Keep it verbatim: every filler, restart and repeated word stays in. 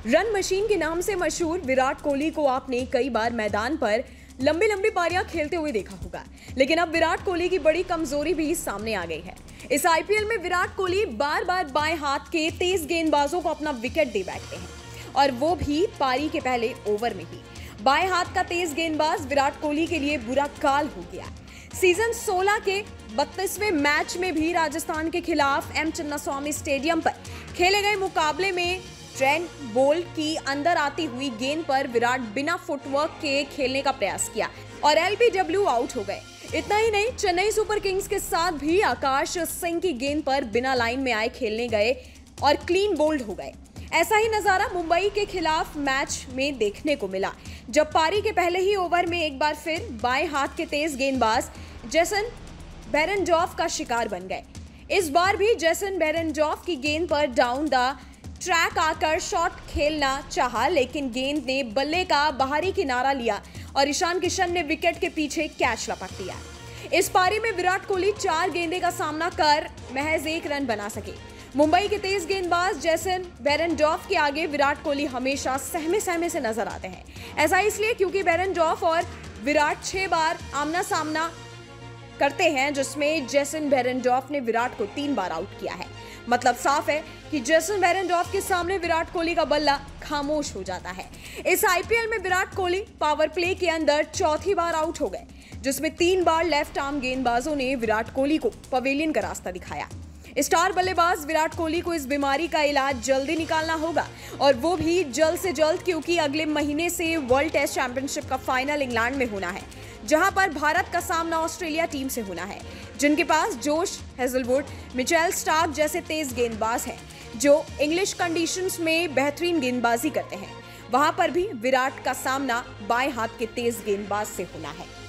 Run machine के नाम से मशहूर विराट कोहली को आपने कई बार मैदान पर लंबी लंबी पारियां खेलते हुए देखा होगा, लेकिन अब विराट कोहली की बड़ी कमजोरी भी सामने आ गई है। इस आईपीएल में विराट कोहली बार बार बाएं हाथ के तेज गेंदबाजों को अपना विकेट दे बैठते हैं, और वो भी पारी के पहले ओवर में ही। बाएं हाथ का तेज गेंदबाज विराट कोहली के लिए बुरा काल हो गया। सीजन सोलह के बत्तीसवें मैच में भी राजस्थान के खिलाफ एम चिन्नास्वामी स्टेडियम पर खेले गए मुकाबले में ट्रेंट बोल्ट की अंदर आती हुई गेंद पर विराट बिना फुटवर्क के खेलने का प्रयास किया और एलबीडब्ल्यू आउट हो गए। इतना ही नहीं, चेन्नई सुपर किंग्स के साथ भी आकाश सिंह की गेंद पर बिना लाइन में आए खेलने गए और क्लीन बोल्ड हो गए। ऐसा ही नजारा मुंबई के खिलाफ मैच में देखने को मिला, जब पारी के पहले ही ओवर में एक बार फिर बाएं हाथ के तेज गेंदबाज जेसन बेरेंडॉर्फ का शिकार बन गए। इस बार भी जेसन बेरेंडॉर्फ की गेंद पर डाउन द ट्रैक आकर शॉट खेलना चाहा, लेकिन गेंद ने बल्ले का बाहरी किनारा लिया और ईशान किशन ने विकेट के पीछे कैच लपक दिया। इस पारी में विराट कोहली चार गेंदे का सामना कर महज एक रन बना सके। मुंबई के तेज गेंदबाज जेसन बेरेंडॉर्फ के आगे विराट कोहली हमेशा सहमे सहमे से नजर आते हैं। ऐसा इसलिए क्योंकि बेरेंडॉर्फ और विराट छह बार आमना सामना करते हैं, जिसमें जेसन बेरेंडॉर्फ ने विराट को तीन बार आउट किया है। मतलब साफ है कि जेसन बेरेंडॉर्फ के सामने विराट कोहली का बल्ला खामोश हो जाता है। इस आईपीएल में विराट कोहली पावर प्ले के अंदर चौथी बार आउट हो गए, जिसमें तीन बार लेफ्ट आर्म गेंदबाजों ने विराट कोहली को पवेलियन का रास्ता दिखाया। स्टार बल्लेबाज विराट कोहली को इस बीमारी का इलाज जल्दी निकालना होगा, और वो भी जल्द से जल्द, क्योंकि अगले महीने से वर्ल्ड टेस्ट चैंपियनशिप का फाइनल इंग्लैंड में होना है, जहां पर भारत का सामना ऑस्ट्रेलिया टीम से होना है, जिनके पास जोश हेजलवुड, मिचेल स्टार्क जैसे तेज गेंदबाज हैं, जो इंग्लिश कंडीशंस में बेहतरीन गेंदबाजी करते हैं। वहां पर भी विराट का सामना बाएं हाथ के तेज गेंदबाज से होना है।